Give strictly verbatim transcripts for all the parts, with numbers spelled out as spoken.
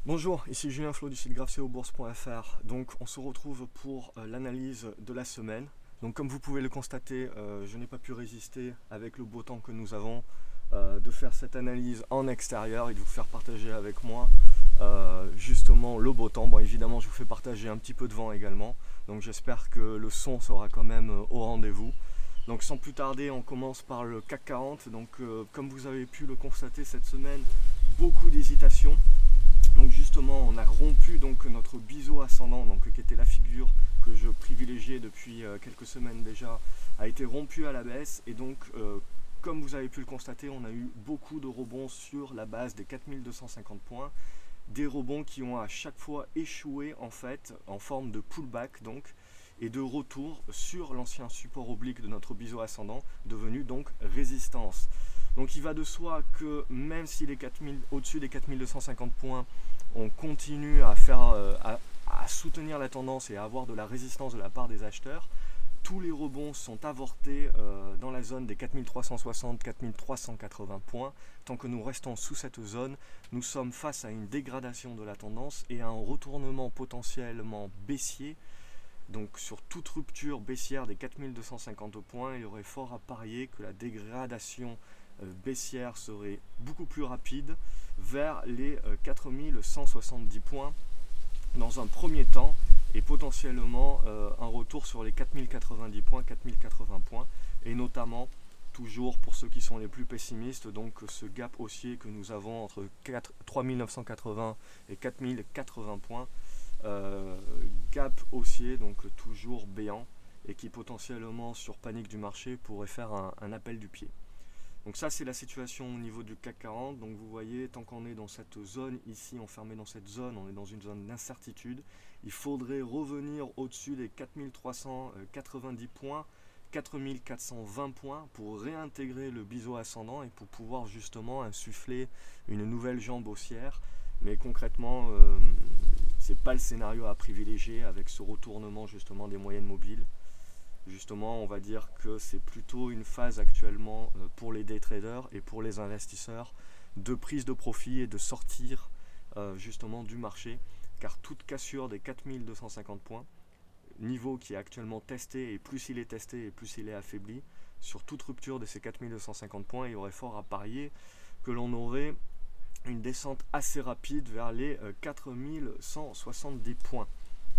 Bonjour, ici Julien Flo du site graph-c-o-bourse point f r. Donc on se retrouve pour euh, l'analyse de la semaine. Donc comme vous pouvez le constater, euh, je n'ai pas pu résister avec le beau temps que nous avons euh, de faire cette analyse en extérieur et de vous faire partager avec moi euh, justement le beau temps. Bon, évidemment je vous fais partager un petit peu de vent également, donc j'espère que le son sera quand même euh, au rendez-vous. Donc sans plus tarder, on commence par le C A C quarante. Donc euh, comme vous avez pu le constater cette semaine, beaucoup d'hésitations. Donc justement, on a rompu donc notre biseau ascendant, donc qui était la figure que je privilégiais depuis euh, quelques semaines déjà, a été rompu à la baisse. Et donc, euh, comme vous avez pu le constater, on a eu beaucoup de rebonds sur la base des quatre mille deux cent cinquante points. Des rebonds qui ont à chaque fois échoué en fait en forme de pullback donc, et de retour sur l'ancien support oblique de notre biseau ascendant, devenu donc résistance. Donc il va de soi que même si les quatre mille, au-dessus des quatre mille deux cent cinquante points, on continue à, faire, à, à soutenir la tendance et à avoir de la résistance de la part des acheteurs, tous les rebonds sont avortés euh, dans la zone des quatre mille trois cent soixante à quatre mille trois cent quatre-vingts points. Tant que nous restons sous cette zone, nous sommes face à une dégradation de la tendance et à un retournement potentiellement baissier. Donc sur toute rupture baissière des quatre mille deux cent cinquante points, il y aurait fort à parier que la dégradation euh, baissière serait beaucoup plus rapide vers les euh, quatre mille cent soixante-dix points dans un premier temps, et potentiellement euh, un retour sur les quatre mille quatre-vingt-dix points, quatre mille quatre-vingts points, et notamment toujours pour ceux qui sont les plus pessimistes, donc ce gap haussier que nous avons entre trois mille neuf cent quatre-vingts et quatre mille quatre-vingts points, euh, gap haussier donc toujours béant et qui potentiellement sur panique du marché pourrait faire un, un appel du pied. Donc ça c'est la situation au niveau du C A C quarante. Donc vous voyez, tant qu'on est dans cette zone ici, enfermé dans cette zone, on est dans une zone d'incertitude. Il faudrait revenir au-dessus des quatre mille trois cent quatre-vingt-dix points, quatre mille quatre cent vingt points pour réintégrer le biseau ascendant et pour pouvoir justement insuffler une nouvelle jambe haussière. Mais concrètement, euh, c'est pas le scénario à privilégier avec ce retournement justement des moyennes mobiles. Justement, on va dire que c'est plutôt une phase actuellement pour les day traders et pour les investisseurs de prise de profit et de sortir euh, justement du marché, car toute cassure des quatre mille deux cent cinquante points, niveau qui est actuellement testé, et plus il est testé et plus il est affaibli, sur toute rupture de ces quatre mille deux cent cinquante points, il y aurait fort à parier que l'on aurait une descente assez rapide vers les euh, quatre mille cent soixante-dix points.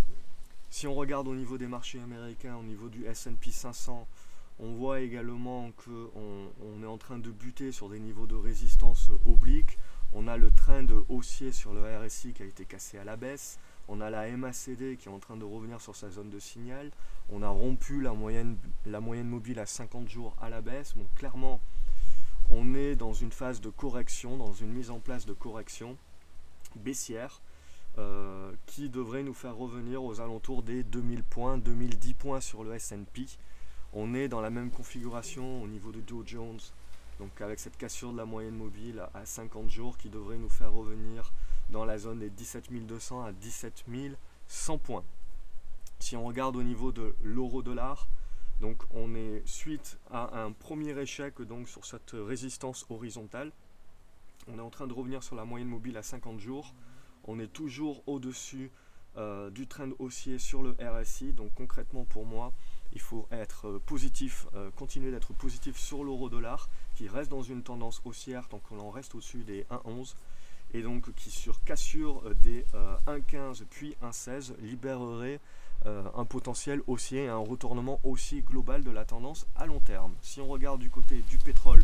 Si on regarde au niveau des marchés américains, au niveau du S and P cinq cents, on voit également qu'on on est en train de buter sur des niveaux de résistance oblique. On a le trend haussier sur le R S I qui a été cassé à la baisse. On a la M A C D qui est en train de revenir sur sa zone de signal. On a rompu la moyenne, la moyenne mobile à cinquante jours à la baisse. Donc clairement, on est dans une phase de correction, dans une mise en place de correction baissière. Euh, qui devrait nous faire revenir aux alentours des deux mille points, deux mille dix points sur le S and P. On est dans la même configuration au niveau de Dow Jones, donc avec cette cassure de la moyenne mobile à cinquante jours qui devrait nous faire revenir dans la zone des dix-sept mille deux cents à dix-sept mille cent points. Si on regarde au niveau de l'euro-dollar, donc on est suite à un premier échec donc sur cette résistance horizontale. On est en train de revenir sur la moyenne mobile à cinquante jours. On est toujours au-dessus euh, du trend haussier sur le R S I. Donc concrètement pour moi, il faut être positif, euh, continuer d'être positif sur l'euro-dollar qui reste dans une tendance haussière tant qu'on en reste au-dessus des un virgule onze. Et donc qui sur cassure des euh, un virgule quinze puis un virgule seize libérerait euh, un potentiel haussier et un retournement haussier global de la tendance à long terme. Si on regarde du côté du pétrole,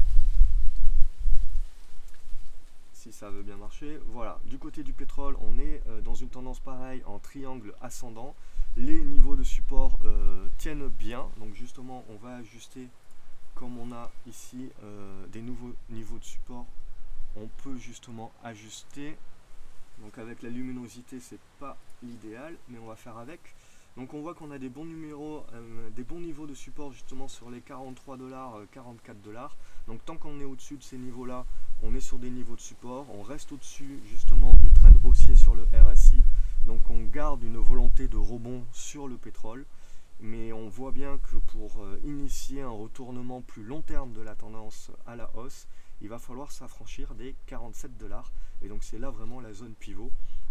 si ça veut bien marcher, voilà, du côté du pétrole on est euh, dans une tendance pareille en triangle ascendant. Les niveaux de support euh, tiennent bien, donc justement on va ajuster comme on a ici euh, des nouveaux niveaux de support, on peut justement ajuster. Donc avec la luminosité c'est pas l'idéal, mais on va faire avec. Donc on voit qu'on a des bons numéros, euh, des bons niveaux de support justement sur les quarante-trois dollars, quarante-quatre dollars. Donc tant qu'on est au-dessus de ces niveaux là, on est sur des niveaux de support, on reste au-dessus justement du trend haussier sur le R S I. Donc on garde une volonté de rebond sur le pétrole, mais on voit bien que pour euh, initier un retournement plus long terme de la tendance à la hausse, il va falloir s'affranchir des quarante-sept dollars. Et donc c'est là vraiment la zone pivot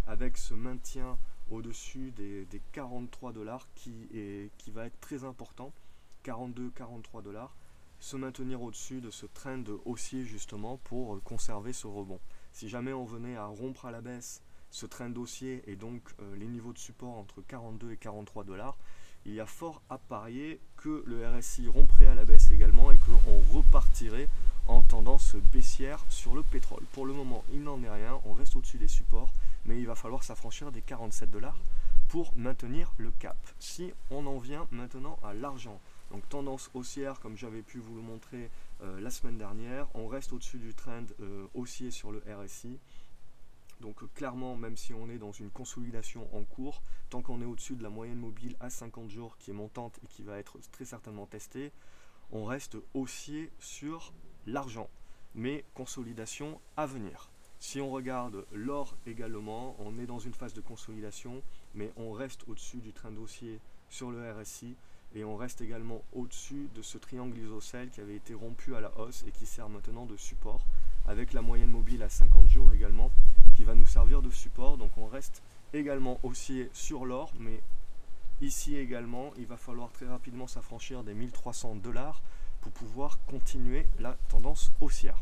avec ce maintien au-dessus des, des quarante-trois dollars qui, est, qui va être très important, quarante-deux à quarante-trois dollars, se maintenir au-dessus de ce trend haussier justement pour conserver ce rebond. Si jamais on venait à rompre à la baisse ce trend haussier et donc euh, les niveaux de support entre quarante-deux et quarante-trois dollars, il y a fort à parier que le R S I romprait à la baisse également et qu'on repartirait en tendance baissière sur le pétrole. Pour le moment, il n'en est rien, on reste au-dessus des supports, mais il va falloir s'affranchir des quarante-sept dollars pour maintenir le cap. Si on en vient maintenant à l'argent, donc tendance haussière comme j'avais pu vous le montrer euh, la semaine dernière, on reste au-dessus du trend euh, haussier sur le R S I. Donc euh, clairement, même si on est dans une consolidation en cours, tant qu'on est au-dessus de la moyenne mobile à cinquante jours qui est montante et qui va être très certainement testée, on reste haussier sur l'argent, mais consolidation à venir. Si on regarde l'or également, on est dans une phase de consolidation, mais on reste au-dessus du trend haussier sur le R S I et on reste également au-dessus de ce triangle isocèle qui avait été rompu à la hausse et qui sert maintenant de support, avec la moyenne mobile à cinquante jours également qui va nous servir de support. Donc on reste également haussier sur l'or, mais ici également il va falloir très rapidement s'affranchir des mille trois cents dollars pour pouvoir continuer la tendance haussière.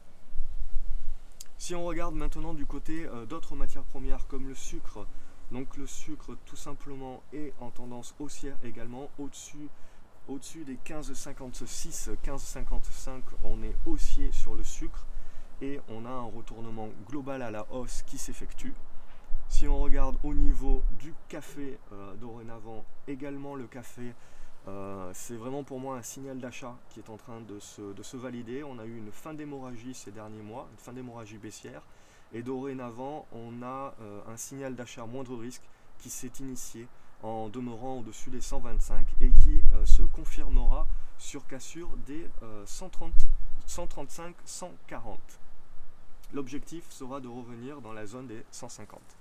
Si on regarde maintenant du côté euh, d'autres matières premières comme le sucre, donc le sucre tout simplement est en tendance haussière également, au-dessus au-dessus des quinze virgule cinquante-six, quinze virgule cinquante-cinq, on est haussier sur le sucre et on a un retournement global à la hausse qui s'effectue. Si on regarde au niveau du café euh, dorénavant, également le café, euh, c'est vraiment pour moi un signal d'achat qui est en train de se, de se valider. On a eu une fin d'hémorragie ces derniers mois, une fin d'hémorragie baissière, et dorénavant on a euh, un signal d'achat moindre risque qui s'est initié en demeurant au-dessus des cent vingt-cinq et qui euh, se confirmera sur cassure des euh, cent trente, cent trente-cinq, cent quarante. L'objectif sera de revenir dans la zone des cent cinquante.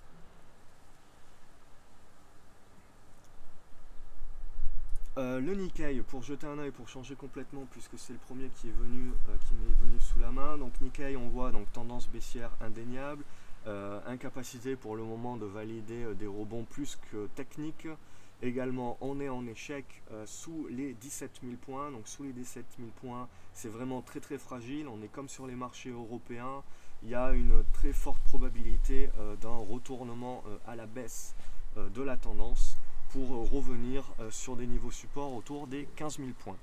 Euh, le Nikkei, pour jeter un œil, pour changer complètement, puisque c'est le premier qui est venu, euh, qui m'est venu sous la main. Donc Nikkei, on voit donc tendance baissière indéniable, euh, incapacité pour le moment de valider euh, des rebonds plus que techniques. Également, on est en échec euh, sous les dix-sept mille points. Donc sous les dix-sept mille points, c'est vraiment très très fragile. On est comme sur les marchés européens. Il y a une très forte probabilité euh, d'un retournement euh, à la baisse euh, de la tendance, pour revenir sur des niveaux support autour des quinze mille points.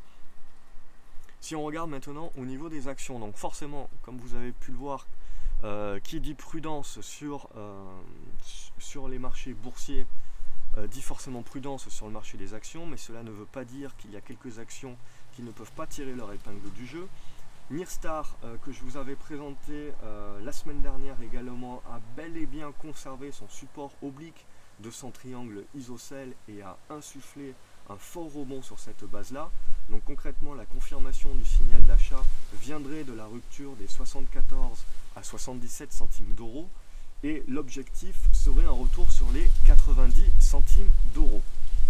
Si on regarde maintenant au niveau des actions, donc forcément, comme vous avez pu le voir, euh, qui dit prudence sur, euh, sur les marchés boursiers, euh, dit forcément prudence sur le marché des actions, mais cela ne veut pas dire qu'il y a quelques actions qui ne peuvent pas tirer leur épingle du jeu. Nirstar, euh, que je vous avais présenté euh, la semaine dernière également, a bel et bien conservé son support oblique de son triangle isocèle et a insufflé un fort rebond sur cette base là. Donc concrètement, la confirmation du signal d'achat viendrait de la rupture des soixante-quatorze à soixante-dix-sept centimes d'euros et l'objectif serait un retour sur les quatre-vingt-dix centimes d'euros.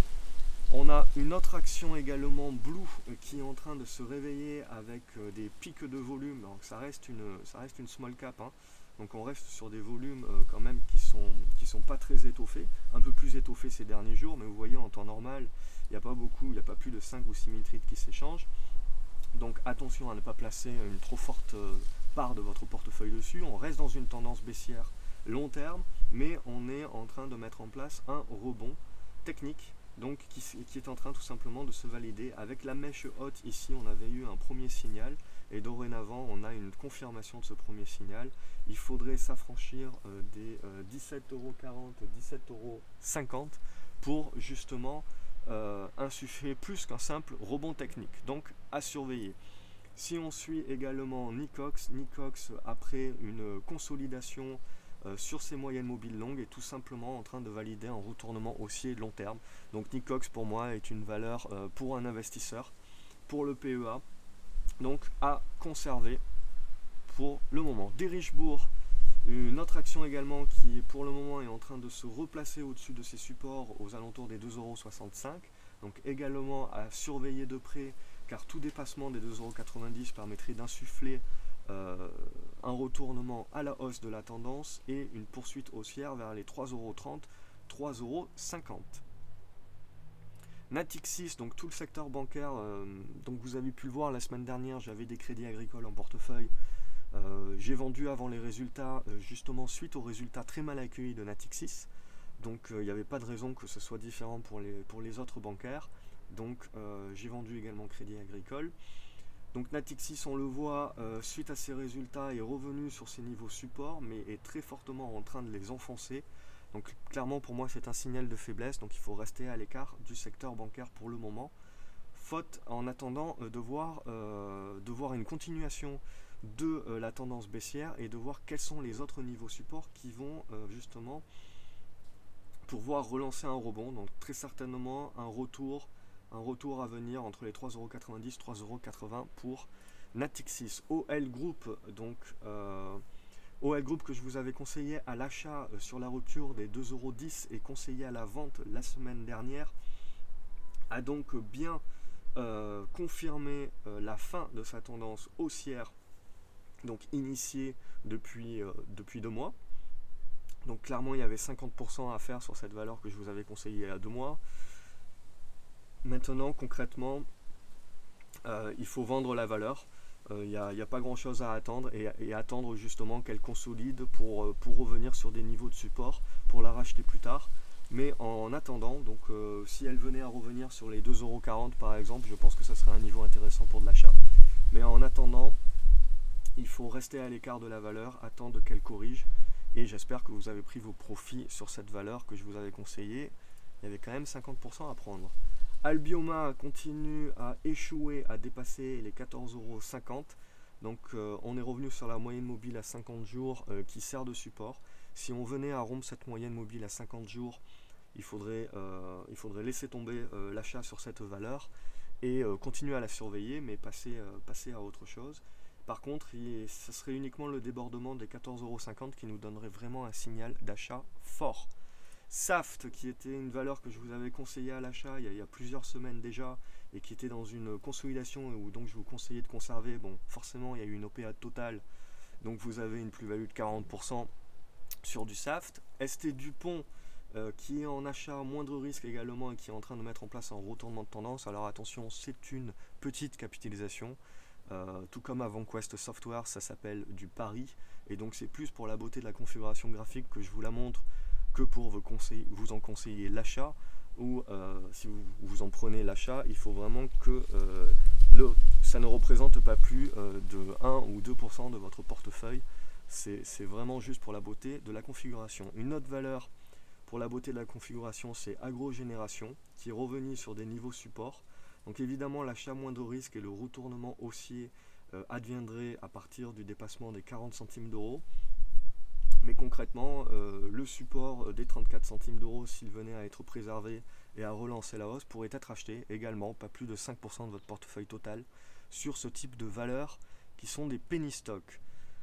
On a une autre action également Blue qui est en train de se réveiller avec des pics de volume. Donc ça reste une, ça reste une small cap, hein. Donc on reste sur des volumes euh, quand même qui sont, qui sont pas très étoffés, un peu plus étoffés ces derniers jours, mais vous voyez en temps normal, il n'y a pas beaucoup, il n'y a pas plus de cinq ou six mille trades qui s'échangent. Donc attention à ne pas placer une trop forte euh, part de votre portefeuille dessus. On reste dans une tendance baissière long terme, mais on est en train de mettre en place un rebond technique, donc qui, qui est en train tout simplement de se valider. Avec la mèche haute ici, on avait eu un premier signal, et dorénavant on a une confirmation de ce premier signal. Il faudrait s'affranchir euh, des euh, dix-sept euros quarante, dix-sept euros cinquante pour justement euh, insuffler plus qu'un simple rebond technique. Donc à surveiller. Si on suit également Nicox, Nicox après une consolidation euh, sur ses moyennes mobiles longues est tout simplement en train de valider un retournement haussier long terme. Donc Nicox pour moi est une valeur euh, pour un investisseur, pour le P E A. Donc à conserver pour le moment. Derichebourg, une autre action également qui pour le moment est en train de se replacer au-dessus de ses supports aux alentours des deux euros soixante-cinq. Donc également à surveiller de près, car tout dépassement des deux euros quatre-vingt-dix permettrait d'insuffler euh, un retournement à la hausse de la tendance et une poursuite haussière vers les trois euros trente, trois euros cinquante. Natixis, donc tout le secteur bancaire, euh, donc vous avez pu le voir la semaine dernière, j'avais des crédits agricoles en portefeuille. Euh, j'ai vendu avant les résultats, euh, justement suite aux résultats très mal accueillis de Natixis. Donc il euh, n'y avait pas de raison que ce soit différent pour les, pour les autres bancaires. Donc euh, j'ai vendu également crédit agricole. Donc Natixis, on le voit, euh, suite à ces résultats, est revenu sur ses niveaux support, mais est très fortement en train de les enfoncer. Donc clairement pour moi c'est un signal de faiblesse, donc il faut rester à l'écart du secteur bancaire pour le moment. Faute en attendant euh, de, voir, euh, de voir une continuation de euh, la tendance baissière et de voir quels sont les autres niveaux support qui vont euh, justement pouvoir relancer un rebond. Donc très certainement un retour, un retour à venir entre les trois euros quatre-vingt-dix et trois euros quatre-vingts pour Natixis. O L Group, donc euh, O L Group que je vous avais conseillé à l'achat euh, sur la rupture des deux euros dix et conseillé à la vente la semaine dernière, a donc bien euh, confirmé euh, la fin de sa tendance haussière, donc initiée depuis, euh, depuis deux mois. Donc clairement il y avait cinquante pour cent à faire sur cette valeur que je vous avais conseillé il y a deux mois. Maintenant concrètement euh, il faut vendre la valeur. Il euh, n'y a, a pas grand chose à attendre et, et attendre justement qu'elle consolide pour, pour revenir sur des niveaux de support pour la racheter plus tard. Mais en attendant, donc euh, si elle venait à revenir sur les deux euros quarante par exemple, je pense que ça serait un niveau intéressant pour de l'achat. Mais en attendant, il faut rester à l'écart de la valeur, attendre qu'elle corrige. Et j'espère que vous avez pris vos profits sur cette valeur que je vous avais conseillée. Il y avait quand même cinquante pour cent à prendre. Albioma continue à échouer, à dépasser les quatorze euros cinquante. Donc euh, on est revenu sur la moyenne mobile à cinquante jours euh, qui sert de support. Si on venait à rompre cette moyenne mobile à cinquante jours, il faudrait, euh, il faudrait laisser tomber euh, l'achat sur cette valeur et euh, continuer à la surveiller, mais passer, euh, passer à autre chose. Par contre, il, ce serait uniquement le débordement des quatorze euros cinquante qui nous donnerait vraiment un signal d'achat fort. Saft, qui était une valeur que je vous avais conseillé à l'achat il, il y a plusieurs semaines déjà, et qui était dans une consolidation où donc je vous conseillais de conserver. Bon, forcément, il y a eu une O P A totale, donc vous avez une plus-value de quarante pour cent sur du Saft. S T Dupont, euh, qui est en achat moindre risque également et qui est en train de mettre en place un retournement de tendance. Alors attention, c'est une petite capitalisation. Euh, tout comme avant Quest Software, ça s'appelle du pari, et donc c'est plus pour la beauté de la configuration graphique que je vous la montre que pour vous, conseiller, vous en conseiller l'achat, ou euh, si vous, vous en prenez l'achat, il faut vraiment que euh, le, ça ne représente pas plus euh, de un ou deux pour cent de votre portefeuille. C'est vraiment juste pour la beauté de la configuration. Une autre valeur pour la beauté de la configuration, c'est Agrogénération, qui est revenu sur des niveaux support. Donc évidemment, l'achat moindre risque et le retournement haussier euh, adviendrait à partir du dépassement des quarante centimes d'euros. Mais concrètement, euh, le support des trente-quatre centimes d'euros, s'il venait à être préservé et à relancer la hausse, pourrait être acheté également, pas plus de cinq pour cent de votre portefeuille total, sur ce type de valeurs qui sont des penny stocks.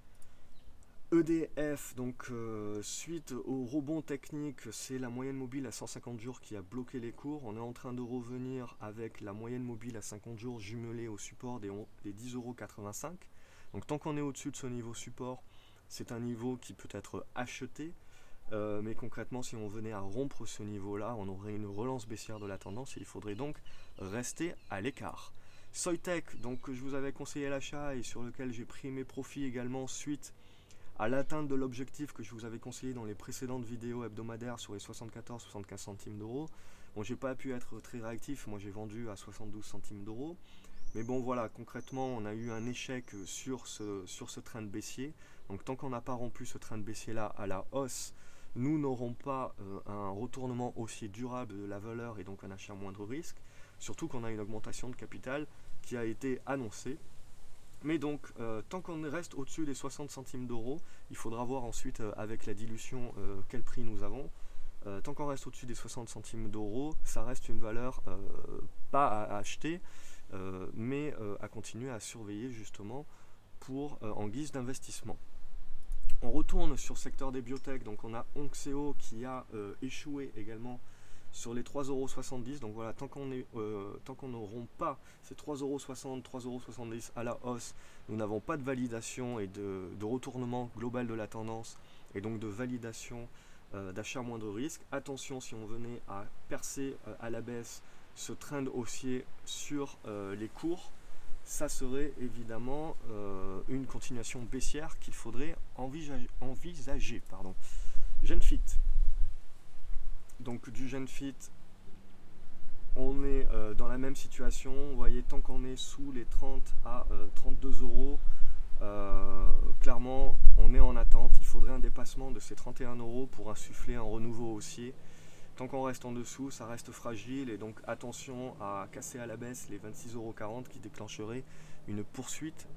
E D F, donc euh, suite au rebond technique, c'est la moyenne mobile à cent cinquante jours qui a bloqué les cours. On est en train de revenir avec la moyenne mobile à cinquante jours jumelée au support des, des dix euros quatre-vingt-cinq. Donc tant qu'on est au-dessus de ce niveau support, c'est un niveau qui peut être acheté. Euh, mais concrètement, si on venait à rompre ce niveau-là, on aurait une relance baissière de la tendance et il faudrait donc rester à l'écart. Soitec, donc que je vous avais conseillé l'achat et sur lequel j'ai pris mes profits également suite à l'atteinte de l'objectif que je vous avais conseillé dans les précédentes vidéos hebdomadaires sur les soixante-quatorze à soixante-quinze centimes d'euros. Bon, j'ai pas pu être très réactif, moi j'ai vendu à soixante-douze centimes d'euros. Mais bon voilà, concrètement on a eu un échec sur ce, sur ce train de baissier. Donc tant qu'on n'a pas rompu ce train de baissier là à la hausse, nous n'aurons pas euh, un retournement haussier durable de la valeur et donc un achat à moindre risque. Surtout qu'on a une augmentation de capital qui a été annoncée. Mais donc, euh, tant qu'on reste au-dessus des soixante centimes d'euros, il faudra voir ensuite euh, avec la dilution euh, quel prix nous avons. Euh, tant qu'on reste au-dessus des soixante centimes d'euros, ça reste une valeur euh, pas à, à acheter, euh, mais euh, à continuer à surveiller justement pour, euh, en guise d'investissement. On retourne sur le secteur des biotech, donc on a Onxeo qui a euh, échoué également sur les trois euros soixante-dix. Donc voilà, tant qu'on est euh, tant qu'on ne rompt pas ces trois euros soixante, trois euros soixante-dix à la hausse, nous n'avons pas de validation et de, de retournement global de la tendance, et donc de validation euh, d'achat moindre risque. Attention, si on venait à percer euh, à la baisse ce trend haussier sur euh, les cours, ça serait évidemment euh, une continuation baissière qu'il faudrait envisager. envisager pardon. Genfit. Donc du Genfit, on est euh, dans la même situation. Vous voyez, tant qu'on est sous les trente à euh, trente-deux euros, euh, clairement on est en attente. Il faudrait un dépassement de ces trente et un euros pour insuffler un renouveau haussier. Tant qu'on reste en dessous, ça reste fragile, et donc attention à casser à la baisse les vingt-six euros quarante qui déclencherait une poursuite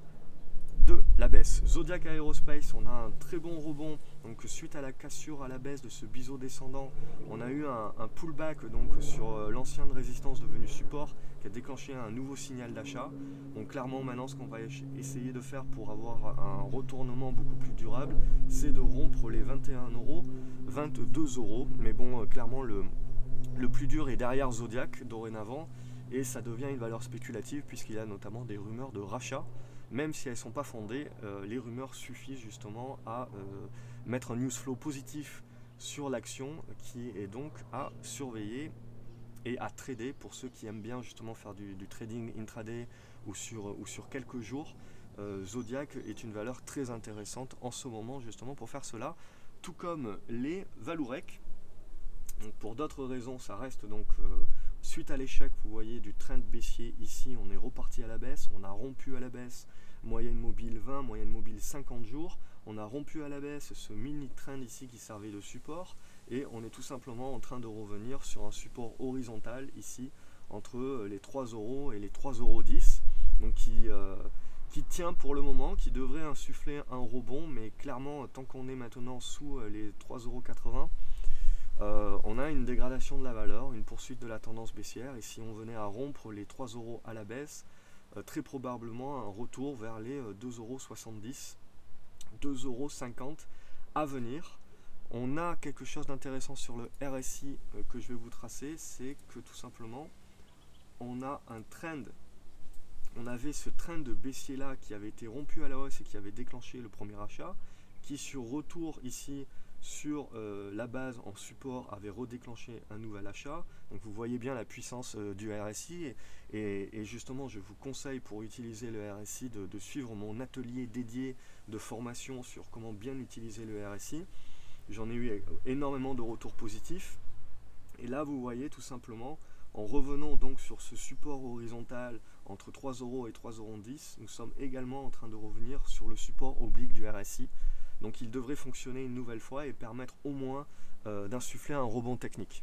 de la baisse. Zodiac Aerospace, on a un très bon rebond. Donc suite à la cassure à la baisse de ce biseau descendant, on a eu un, un pullback donc sur euh, l'ancienne résistance devenue support qui a déclenché un nouveau signal d'achat. Donc clairement maintenant, ce qu'on va essayer de faire pour avoir un retournement beaucoup plus durable, c'est de rompre les vingt et un euros, vingt-deux euros. Mais bon, euh, clairement le, le plus dur est derrière Zodiac dorénavant, et ça devient une valeur spéculative puisqu'il y a notamment des rumeurs de rachat. Même si elles ne sont pas fondées, euh, les rumeurs suffisent justement à euh, mettre un news flow positif sur l'action, qui est donc à surveiller et à trader pour ceux qui aiment bien justement faire du, du trading intraday ou sur, ou sur quelques jours. Euh, Zodiac est une valeur très intéressante en ce moment justement pour faire cela, tout comme les Valourec. Donc pour d'autres raisons, ça reste donc euh, suite à l'échec, vous voyez, du trend baissier ici, on est reparti à la baisse, on a rompu à la baisse moyenne mobile vingt, moyenne mobile cinquante jours, on a rompu à la baisse ce mini trend ici qui servait de support, et on est tout simplement en train de revenir sur un support horizontal ici entre les trois euros et les trois euros dix, donc qui, euh, qui tient pour le moment, qui devrait insuffler un rebond, mais clairement tant qu'on est maintenant sous les trois euros quatre-vingts, Euh, on a une dégradation de la valeur, une poursuite de la tendance baissière, et si on venait à rompre les trois euros à la baisse, euh, très probablement un retour vers les euh, deux euros soixante-dix, deux euros cinquante à venir. On a quelque chose d'intéressant sur le R S I euh, que je vais vous tracer, c'est que tout simplement on a un trend, on avait ce trend de baissier là qui avait été rompu à la hausse et qui avait déclenché le premier achat, qui sur retour ici sur euh, la base en support avait redéclenché un nouvel achat. Donc vous voyez bien la puissance euh, du R S I, et, et, et justement je vous conseille pour utiliser le R S I de, de suivre mon atelier dédié de formation sur comment bien utiliser le R S I. J'en ai eu énormément de retours positifs, et là vous voyez tout simplement en revenant donc sur ce support horizontal entre trois euros et trois euros dix, nous sommes également en train de revenir sur le support oblique du R S I. Donc il devrait fonctionner une nouvelle fois et permettre au moins euh, d'insuffler un rebond technique.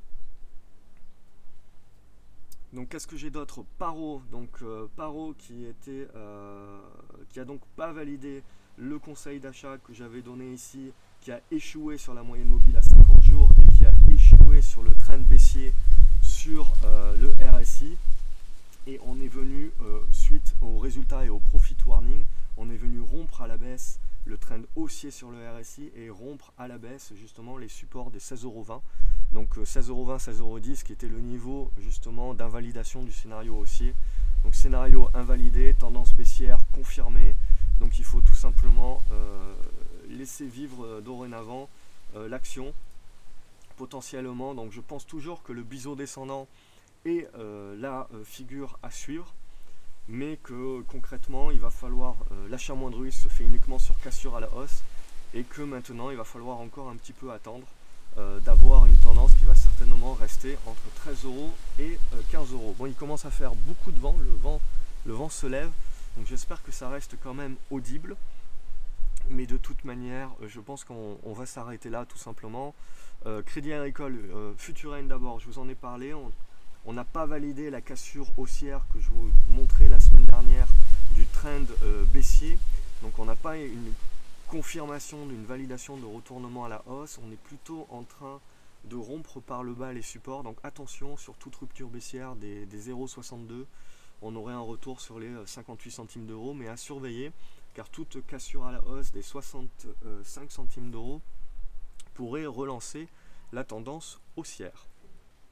Donc qu'est-ce que j'ai d'autre? Paro, donc euh, Paro qui était, euh, qui a donc pas validé le conseil d'achat que j'avais donné ici, qui a échoué sur la moyenne mobile à cinquante jours et qui a échoué sur le trend baissier sur euh, le R S I. Et on est venu, euh, suite aux résultats et au profit warning, on est venu rompre à la baisse le trend haussier sur le R S I et rompre à la baisse justement les supports des seize euros vingt. Donc euh, seize euros vingt, seize euros dix qui était le niveau justement d'invalidation du scénario haussier. Donc scénario invalidé, tendance baissière confirmée. Donc il faut tout simplement euh, laisser vivre euh, dorénavant euh, l'action potentiellement. Donc je pense toujours que le biseau descendant est euh, la euh, figure à suivre, mais que concrètement il va falloir, euh, l'achat moindre risque se fait uniquement sur cassure à la hausse, et que maintenant il va falloir encore un petit peu attendre euh, d'avoir une tendance qui va certainement rester entre treize euros et euh, quinze euros. Bon, il commence à faire beaucoup de vent, le vent, le vent se lève, donc j'espère que ça reste quand même audible, mais de toute manière je pense qu'on on va s'arrêter là tout simplement. euh, Crédit Agricole, euh, Futurine d'abord, je vous en ai parlé, on, On n'a pas validé la cassure haussière que je vous montrais la semaine dernière du trend euh, baissier. Donc on n'a pas une confirmation d'une validation de retournement à la hausse. On est plutôt en train de rompre par le bas les supports. Donc attention, sur toute rupture baissière des, des zéro virgule soixante-deux, on aurait un retour sur les cinquante-huit centimes d'euros. Mais à surveiller, car toute cassure à la hausse des soixante-cinq centimes d'euros pourrait relancer la tendance haussière.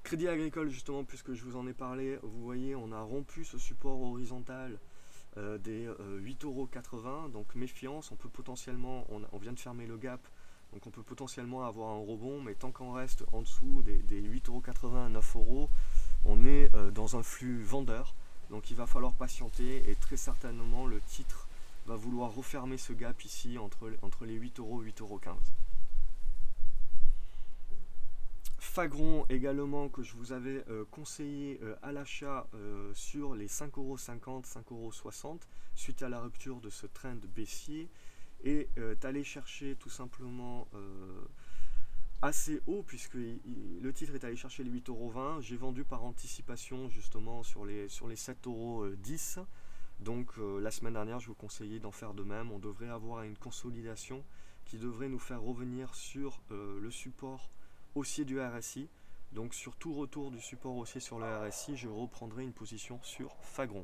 Crédit Agricole, justement, puisque je vous en ai parlé, vous voyez, on a rompu ce support horizontal euh, des euh, huit euros quatre-vingts, donc méfiance, on peut potentiellement, on, on vient de fermer le gap, donc on peut potentiellement avoir un rebond, mais tant qu'on reste en dessous des, des huit euros quatre-vingts à neuf euros, on est euh, dans un flux vendeur, donc il va falloir patienter, et très certainement le titre va vouloir refermer ce gap ici entre, entre les huit euros et huit euros quinze. Fagron également, que je vous avais euh, conseillé euh, à l'achat euh, sur les cinq euros cinquante, cinq euros soixante suite à la rupture de ce trend baissier, et euh, allé chercher tout simplement euh, assez haut, puisque il, il, le titre est allé chercher les huit euros vingt. J'ai vendu par anticipation justement sur les, sur les sept euros dix. Donc euh, la semaine dernière, je vous conseillais d'en faire de même. On devrait avoir une consolidation qui devrait nous faire revenir sur euh, le support haussier du R S I. Donc sur tout retour du support haussier sur le R S I, je reprendrai une position sur Fagron.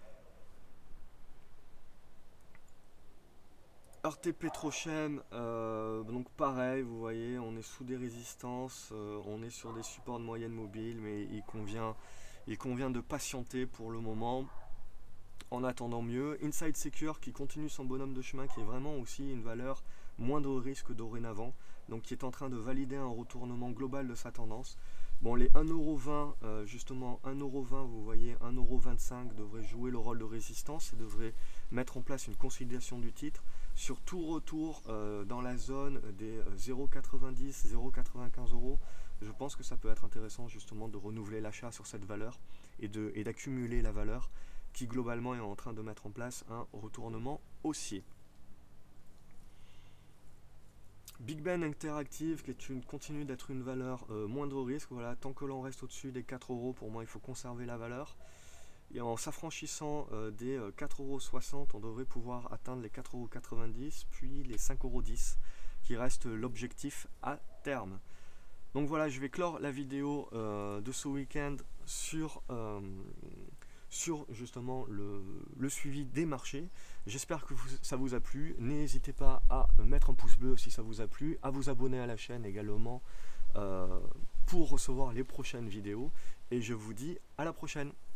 R T Petrochem, euh, donc pareil, vous voyez, on est sous des résistances, euh, on est sur des supports de moyenne mobile, mais il convient, il convient de patienter pour le moment. En attendant mieux, Inside Secure qui continue son bonhomme de chemin, qui est vraiment aussi une valeur moindre risque dorénavant, donc qui est en train de valider un retournement global de sa tendance. Bon, les un euro vingt, euh, justement un euro vingt, vous voyez, un euro vingt-cinq devrait jouer le rôle de résistance et devrait mettre en place une consolidation du titre. Sur tout retour euh, dans la zone des zéro virgule quatre-vingt-dix, zéro virgule quatre-vingt-quinze euros, je pense que ça peut être intéressant justement de renouveler l'achat sur cette valeur et de, et d'accumuler la valeur qui globalement est en train de mettre en place un retournement haussier. Big Ben Interactive, qui est une, continue d'être une valeur euh, moindre risque. Voilà, tant que l'on reste au-dessus des quatre euros, pour moi il faut conserver la valeur. Et en s'affranchissant euh, des euh, quatre euros soixante, on devrait pouvoir atteindre les quatre euros quatre-vingt-dix, puis les cinq euros dix, qui reste l'objectif à terme. Donc voilà, je vais clore la vidéo euh, de ce week-end sur... Euh, sur justement le, le suivi des marchés. J'espère que vous, ça vous a plu. N'hésitez pas à mettre un pouce bleu si ça vous a plu, à vous abonner à la chaîne également euh, pour recevoir les prochaines vidéos. Et je vous dis à la prochaine.